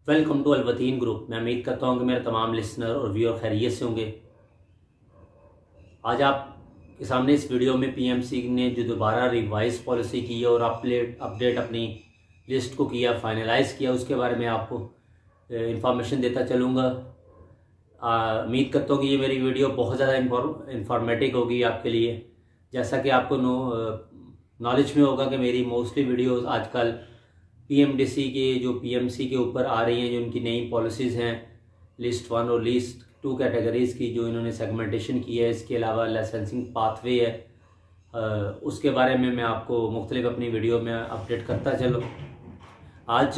Welcome to अलवतीन group. मैं उम्मीद करता हूँ कि मेरे तमाम लिसनर और व्यूअर खैरियत से होंगे। आज आपके सामने इस वीडियो में पीएमसी ने जो दोबारा रिवाइज पॉलिसी की है और अपडेट अपनी लिस्ट को किया, फाइनलाइज किया, उसके बारे में आपको इंफॉर्मेशन देता चलूँगा। उम्मीद करता हूँ कि ये मेरी वीडियो बहुत ज़्यादा इंफॉर्मेटिव होगी आपके लिए। जैसा कि आपको नॉलेज में होगा कि मेरी मोस्टली वीडियोज़ आजकल पीएमडीसी के जो पीएमसी के ऊपर आ रही हैं, जो उनकी नई पॉलिसीज़ हैं, लिस्ट 1 और लिस्ट 2 कैटेगरीज़ की जो इन्होंने सेगमेंटेशन की है। इसके अलावा लाइसेंसिंग पाथवे है, उसके बारे में मैं आपको मुख्तलिफ अपनी वीडियो में अपडेट करता चलो। आज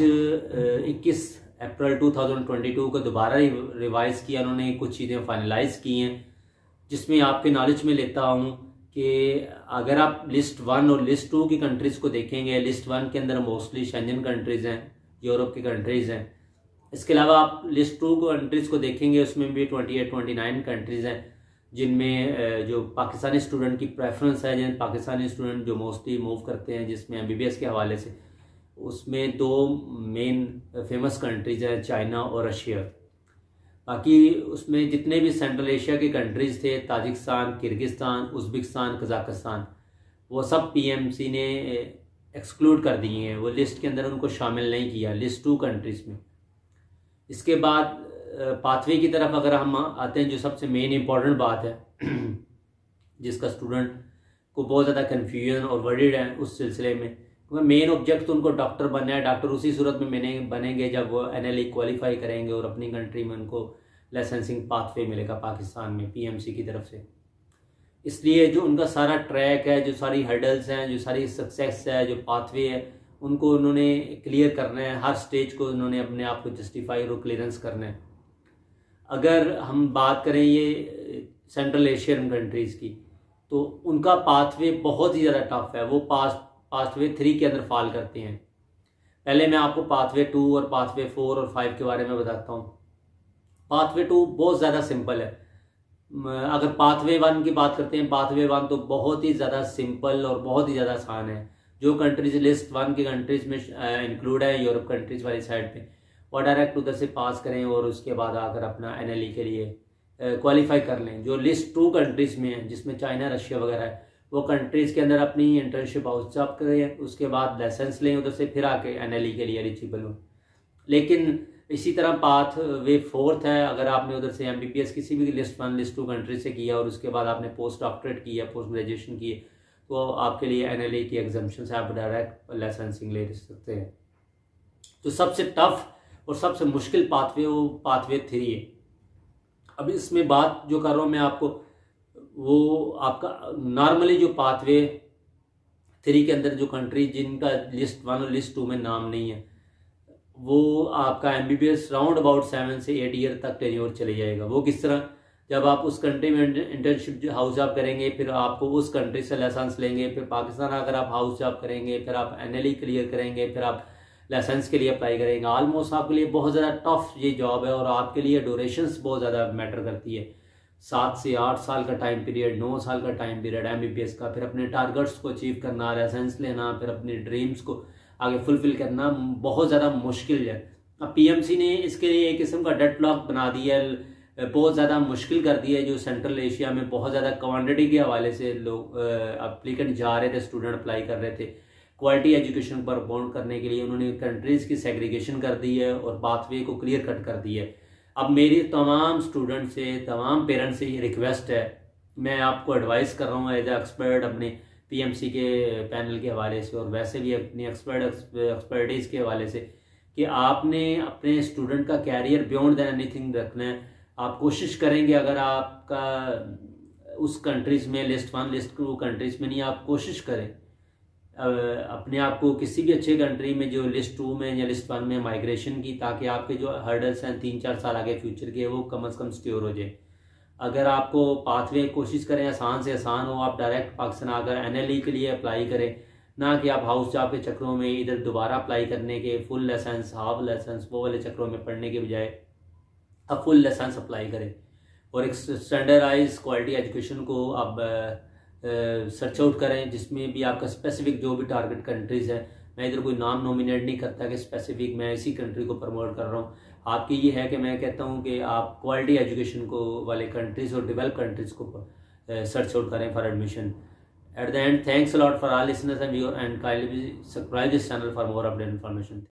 21 अप्रैल 2022 को दोबारा रिवाइज़ किया उन्होंने, कुछ चीज़ें फाइनलाइज की हैं, जिसमें आपके नॉलेज में लेता हूँ कि अगर आप लिस्ट 1 और लिस्ट 2 की कंट्रीज़ को देखेंगे, लिस्ट 1 के अंदर मोस्टली शेंजन कंट्रीज़ हैं, यूरोप की कंट्रीज़ हैं। इसके अलावा आप लिस्ट 2 कंट्रीज़ को देखेंगे, उसमें भी 28-29 कंट्रीज़ हैं, जिनमें जो पाकिस्तानी स्टूडेंट की प्रेफरेंस है, जिन पाकिस्तानी स्टूडेंट जो मोस्टली मूव करते हैं, जिसमें एमबीबीएस के हवाले से, उसमें 2 मेन फेमस कंट्रीज़ हैं, चाइना और रशिया। बाकी उसमें जितने भी सेंट्रल एशिया के कंट्रीज़ थे, ताजिकिस्तान, किर्गिस्तान, उज़्बेकिस्तान, कज़ाकिस्तान, वो सब पीएमसी ने एक्सक्लूड कर दिए हैं, वो लिस्ट के अंदर उनको शामिल नहीं किया लिस्ट 2 कंट्रीज़ में। इसके बाद पाथवे की तरफ अगर हम आते हैं, जो सबसे मेन इंपॉर्टेंट बात है जिसका स्टूडेंट को बहुत ज़्यादा कन्फ्यूजन और वरीड है उस सिलसिले में, क्योंकि मेन ऑब्जेक्ट तो उनको डॉक्टर बनना है। डॉक्टर उसी सूरत में बनेंगे जब वो एनएलई क्वालिफाई करेंगे और अपनी कंट्री में उनको लाइसेंसिंग पाथवे मिलेगा पाकिस्तान में पीएमसी की तरफ से। इसलिए जो उनका सारा ट्रैक है, जो सारी हर्डल्स हैं, जो सारी सक्सेस है, जो पाथवे है, उनको उन्होंने क्लियर करना है। हर स्टेज को उन्होंने अपने आप को जस्टिफाई और क्लियरेंस करना है। अगर हम बात करें ये सेंट्रल एशियन कंट्रीज़ की, तो उनका पाथवे बहुत ही ज़्यादा टफ है। वो पाथवे 3 के अंदर फॉल करते हैं। पहले मैं आपको पाथवे 2 और पाथवे 4 और 5 के बारे में बताता हूँ। पाथवे 2 बहुत ज़्यादा सिंपल है। अगर पाथवे 1 की बात करते हैं, पाथवे 1 तो बहुत ही ज़्यादा सिंपल और बहुत ही ज़्यादा आसान है। जो कंट्रीज लिस्ट 1 की कंट्रीज़ में इंक्लूड है, यूरोप कंट्रीज़ वाली साइड पे, वो डायरेक्ट उधर से पास करें और उसके बाद आकर अपना एनएलई के लिए क्वालिफाई कर लें। जो लिस्ट 2 कंट्रीज़ में है, जिसमें चाइना, रशिया वगैरह है, वो कंट्रीज़ के अंदर अपनी इंटर्नशिप हाउस जॉब करें, उसके बाद लाइसेंस लें, उधर से फिर आके एनएलई के लिए एलिजिबल हों। लेकिन इसी तरह पाथ वे 4th है। अगर आपने उधर से एमबीबीएस किसी भी लिस्ट 1 लिस्ट 2 कंट्री से किया और उसके बाद आपने पोस्ट डॉक्टरेट किया, पोस्ट ग्रेजुएशन की, तो आपके लिए एनएलई की एग्जाम्पशन से आप डायरेक्ट लाइसेंसिंग ले सकते हैं। तो सबसे टफ और सबसे मुश्किल पाथवे वो पाथवे 3 है। अब इसमें बात जो कर रहा हूँ मैं आपको, वो आपका नॉर्मली जो पाथवे 3 के अंदर जो कंट्री जिनका लिस्ट 1 और लिस्ट 2 में नाम नहीं है, वो आपका एमबीबीएस राउंड अबाउट 7 से 8 ईयर तक टेन्योर चले जाएगा। वो किस तरह, जब आप उस कंट्री में इंटर्नशिप हाउस जॉब करेंगे, फिर आपको उस कंट्री से लाइसेंस लेंगे, फिर पाकिस्तान अगर आप हाउस जॉब करेंगे, फिर आप एनएलई क्लियर करेंगे, फिर आप लाइसेंस के लिए अप्लाई करेंगे। ऑलमोस्ट आपके लिए बहुत ज़्यादा टफ ये जॉब है और आपके लिए ड्यूरेशंस बहुत ज़्यादा मैटर करती है। 7 से 8 साल का टाइम पीरियड, 9 साल का टाइम पीरियड एमबीबीएस का, फिर अपने टारगेट्स को अचीव करना, लाइसेंस लेना, फिर अपनी ड्रीम्स को आगे फुलफिल करना बहुत ज़्यादा मुश्किल है। अब पीएमसी ने इसके लिए एक किस्म का डेडलॉक बना दिया है, बहुत ज़्यादा मुश्किल कर दिया है। जो सेंट्रल एशिया में बहुत ज़्यादा क्वांटिटी के हवाले से लोग अप्लीकेंट जा रहे थे, स्टूडेंट अप्लाई कर रहे थे, क्वालिटी एजुकेशन पर बाउंड करने के लिए उन्होंने कंट्रीज़ की सेग्रीगेशन कर दी है और पाथवे को क्लियर कट कर दी है। अब मेरी तमाम स्टूडेंट से, तमाम पेरेंट्स से ये रिक्वेस्ट है, मैं आपको एडवाइस कर रहा हूँ एज ए एक्सपर्ट अपने पीएमसी के पैनल के हवाले से और वैसे भी अपनी एक्सपर्टीज़ के हवाले से, कि आपने अपने स्टूडेंट का कैरियर बियॉन्ड दैन एनीथिंग रखना है। आप कोशिश करेंगे, अगर आपका उस कंट्रीज़ में लिस्ट 1 लिस्ट 2 कंट्रीज़ में नहीं, आप कोशिश करें अपने आप को किसी भी अच्छे कंट्री में जो लिस्ट 2 में या लिस्ट 1 में माइग्रेशन की, ताकि आपके जो हर्डल्स हैं 3-4 साल आगे फ्यूचर के, वो कम से कम सिक्योर हो जाए। अगर आपको पाथवे कोशिश करें आसान से आसान हो, आप डायरेक्ट पाकिस्तान आकर एनएलई के लिए अप्लाई करें, ना कि आप हाउस जॉब के चक्रों में इधर दोबारा अप्लाई करने के, फुल लाइसेंस, हाफ लाइसेंस, वो वाले चक्रों में पढ़ने के बजाय आप फुल लाइसेंस अप्लाई करें और एक स्टैंडर्डाइज क्वालिटी एजुकेशन को आप सर्च आउट करें, जिसमें भी आपका स्पेसिफिक जो भी टारगेट कंट्रीज़ है, मैं इधर कोई नाम नॉमिनेट नहीं करता कि स्पेसिफिक मैं इसी कंट्री को प्रमोट कर रहा हूँ। आपकी ये है कि मैं कहता हूँ कि आप क्वालिटी एजुकेशन को वाले कंट्रीज़ और डेवलप कंट्रीज़ को सर्च आउट करें for admission. At the end, thanks a lot for all listeners and viewers, and kindly subscribe this channel for more updated information.